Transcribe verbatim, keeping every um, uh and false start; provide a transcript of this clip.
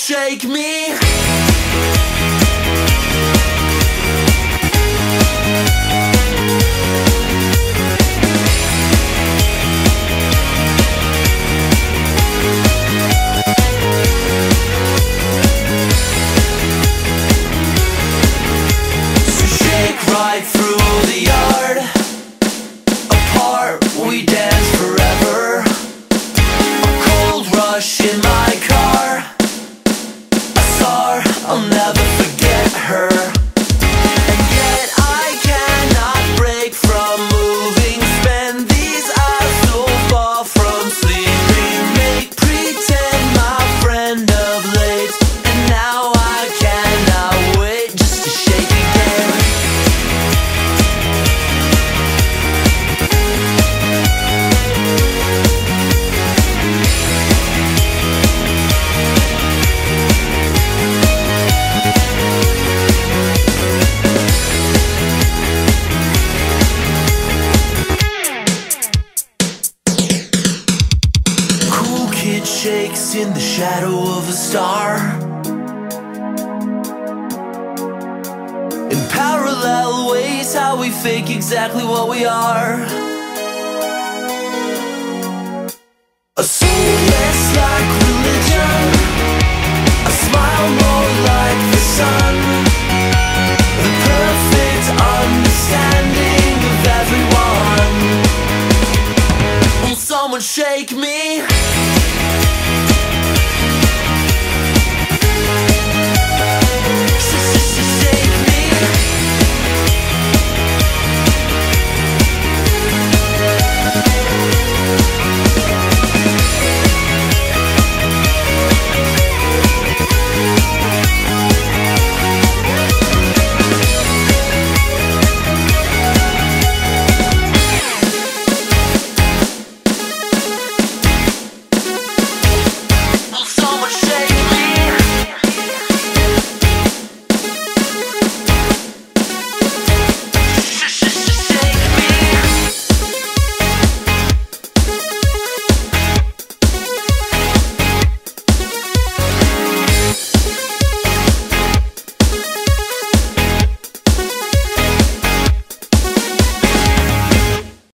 shake me. So shake right through the yard. Apart we dance forever. A cold rush in my car. I saw her, I'll never forget her. And yet I cannot break from moving. Spend these hours so far from sleeping. Make pretend my friend of late. And now I cannot wait just to shake again. Cool kid shakes in the shadow of a star. In parallel ways, how we fake exactly what we are. A soul less like religion, a smile more like the sun. The perfect understanding of everyone. Will someone shake me?